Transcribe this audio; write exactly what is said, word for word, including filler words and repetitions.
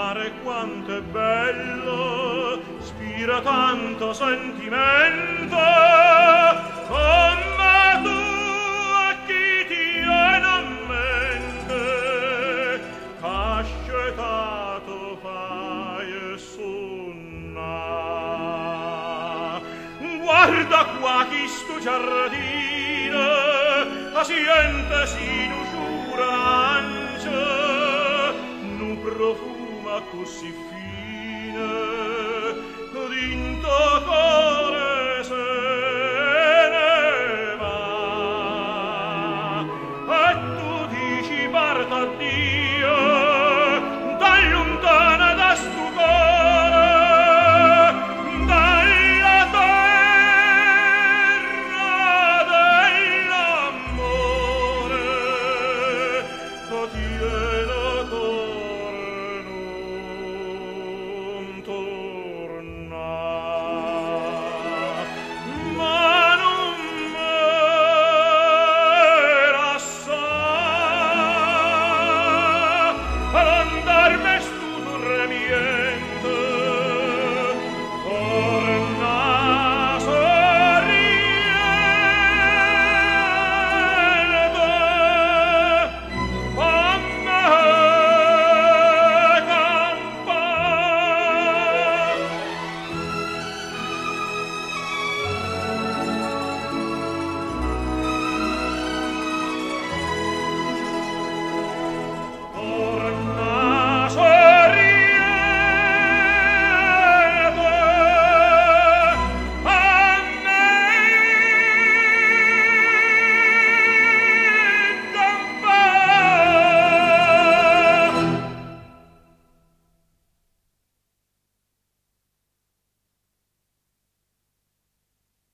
mare quanto è bello, spira tanto sentimento, come tu a chi tiene a mente, cascetato fai e sunna. Guarda qua chi sto giardino, a siente si nuciurange, nu profuma così fine, d'into